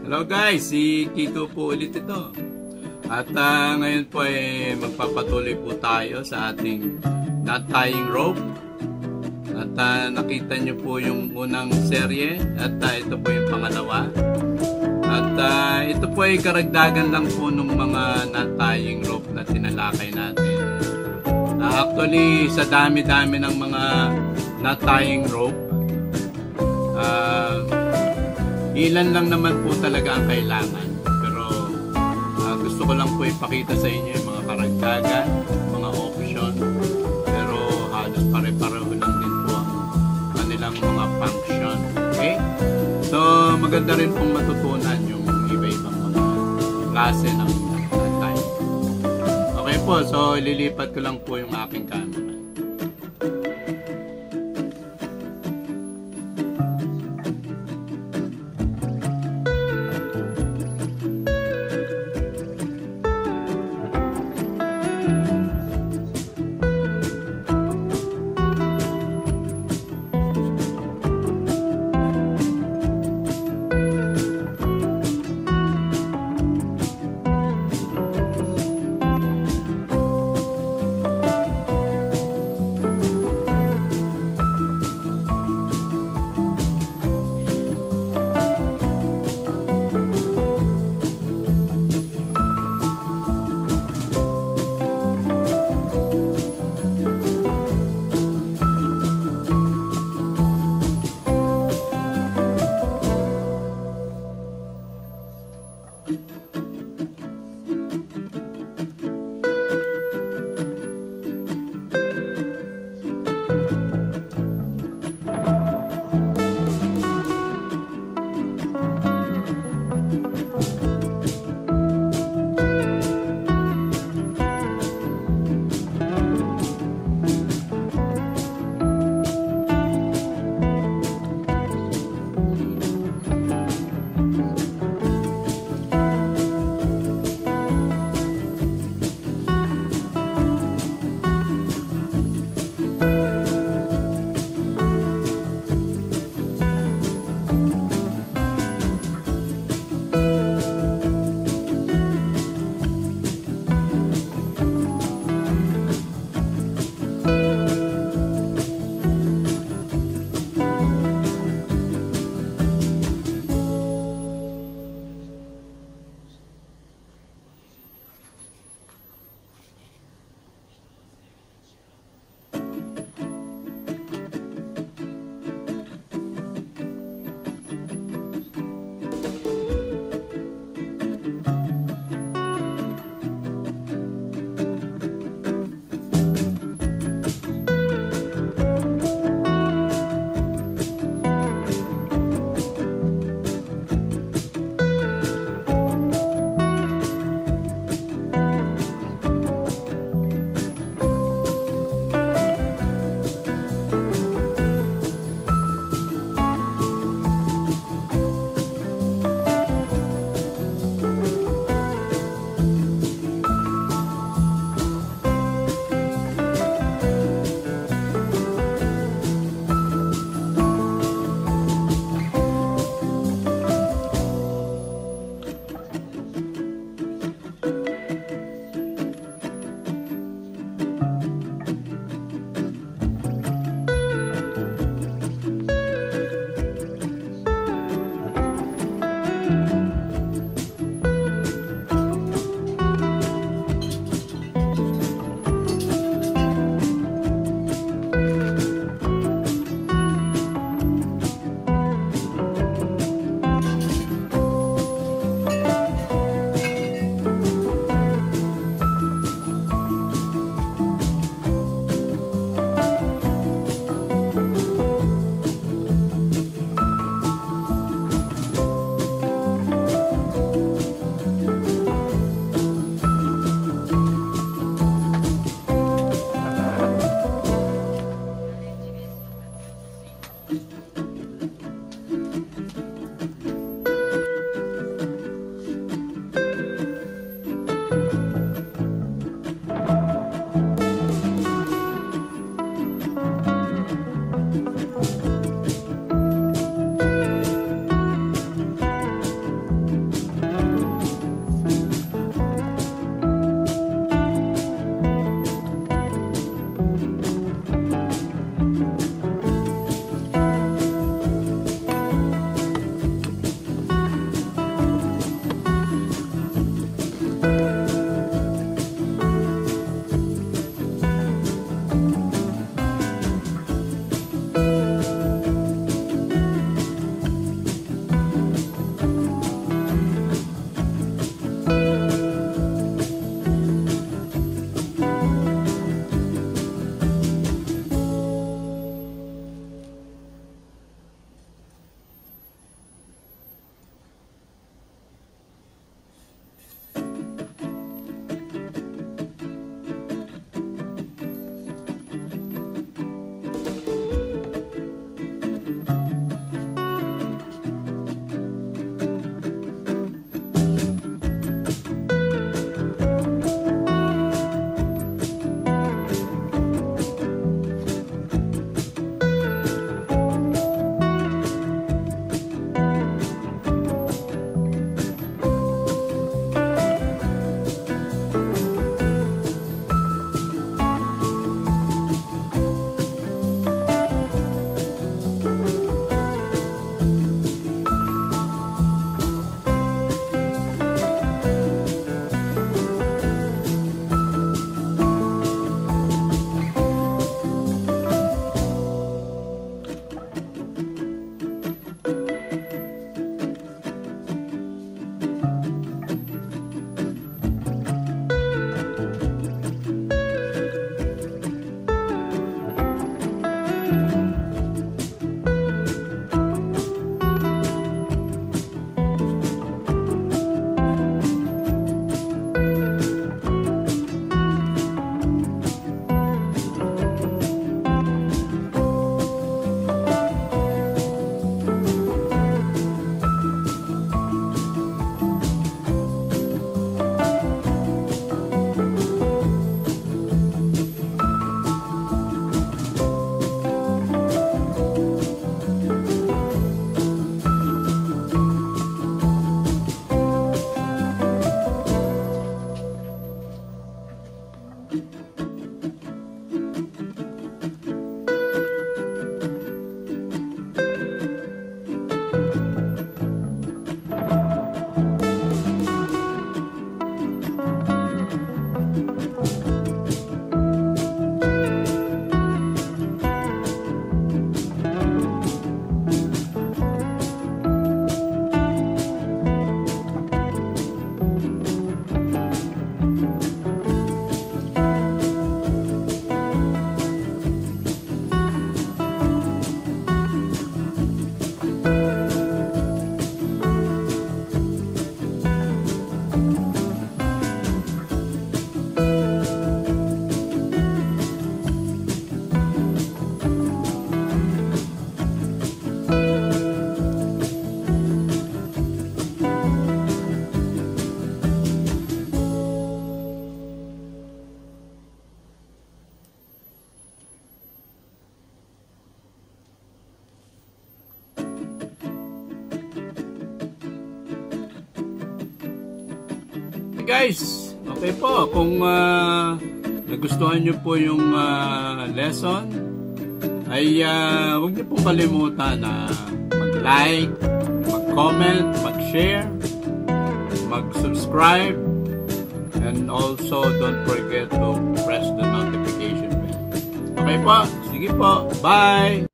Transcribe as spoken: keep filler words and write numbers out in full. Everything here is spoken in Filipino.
Hello guys, si Kiko po ulit ito. At uh, ngayon po ay magpapatuloy po tayo sa ating knot tying rope. At uh, nakita nyo po yung unang serye at uh, ito po yung pangalawa. At uh, ito po ay karagdagan lang po ng mga knot tying rope na tinalakay natin. Uh, actually, sa dami-dami ng mga knot tying rope, uh, ilan lang naman po talaga ang kailangan. Pero uh, gusto ko lang po ipakita sa inyo yung mga karagdagan, mga option. Pero halos pare-pareho lang din po ang kanilang mga function. Okay? So maganda rin pong matutunan yung iba-ibang mga klase ng knot tying. Okay po, so ililipat ko lang po yung aking camera. guys, okay po. Kung uh, nagustuhan nyo po yung uh, lesson, ay uh, huwag nyo pong kalimutan na mag-like, mag-comment, mag-share, mag-subscribe, and also don't forget to press the notification bell. Okay po, sige po, bye!